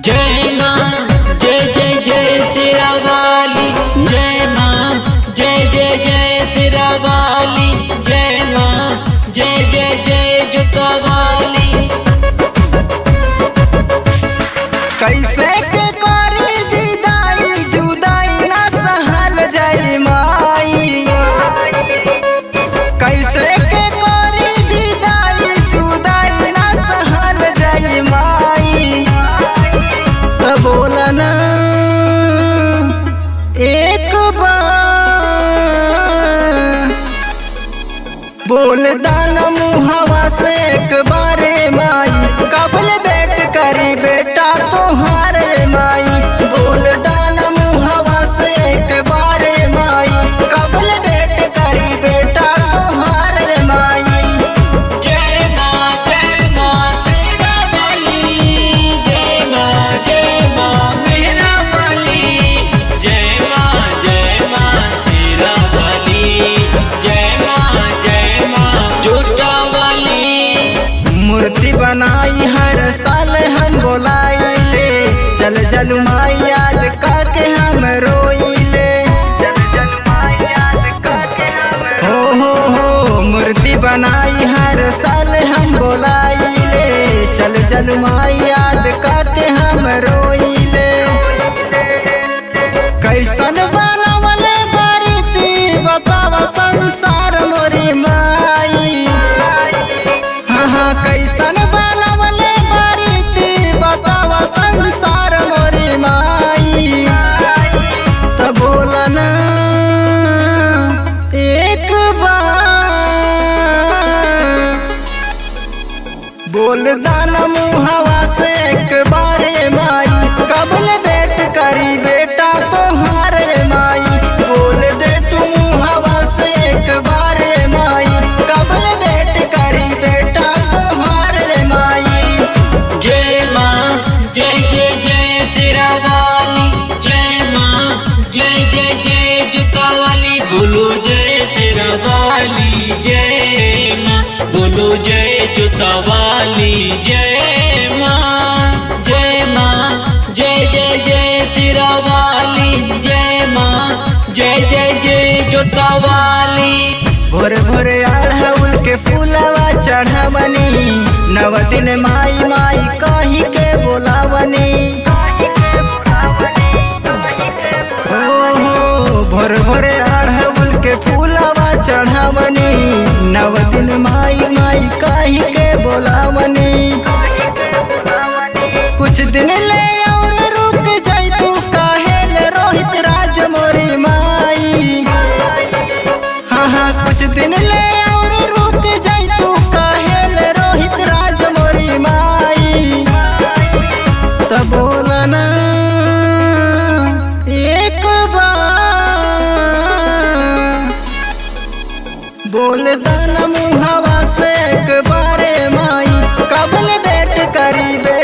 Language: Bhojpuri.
जय माँ जय जय जय सिरा वाली, जय माँ जय जय जय सिरा वाली, जय माँ जय जय जय जुता वाली। कैसे के करी विदाई जुदाई ना सहल जाई माई, कैसे के करी विदाई जुदाई ना सहल जाई माई। तो बोला ना एक बार, बोल दाना मुहवा से एक बारे माई, कबल बैठ करी बेटा तुम्हारे माई। बोल दाना मुहवा से एक बारे माई, कबल बैठ करी बेटा तुम्हारे माई। जय माँ सिरा वाली, जय माँ मेरा वाली, जय माँ सिरा वाली, जय माँ जुटा वाली। मूर्ति बनाई हर साल हम बोलाइले, चल जलू माई याद काके हम रोइले। हो मूर्ति बनाई हर साल हम बोलाइले, चल जलू माई याद काके हम रोइले। कैसन बनावले बारीती बतावा संसार मोरी माई, हाँ कैसन बनावले बारीती बतावा संसार मोरी माई। तो बोला ना एक बार, बोल दाना मुहवा से एक बारे माई, कबल बैठ करी बेटा तुम्हारे माई। बोल दे तू मुहवा से एक बारे माई, कबल बैठ करी बेटा तुम्हारे माई। जय माँ जय जय जय सिरा वाली, जय माँ जय जय जय जुता वाली। बोलो जय सिरा वाली, जय माँ बोलो जय जुता वाली, जय माँ जय जय जय सिरा वाली, जय माँ जय जय जय जुता वाली। भोर भोर अड़हुल के फूलवा चढ़वनी, नव दिन माई माई कही के बोलावनी। हो भोर भोर अड़हुल के फूलवा चढ़वनी, नव दिन माई माई कही के बोलावनी। कुछ दिन ले और रुक जाई तू काहेल रोहित राज मोरी माई, हाँ कुछ दिन ले और रुक जाई तू काहेल रोहित राज मोरी माई। तब बोला ना एक बार, बोल दाना मुहवा से एक बारे माई, कबल बैठ करी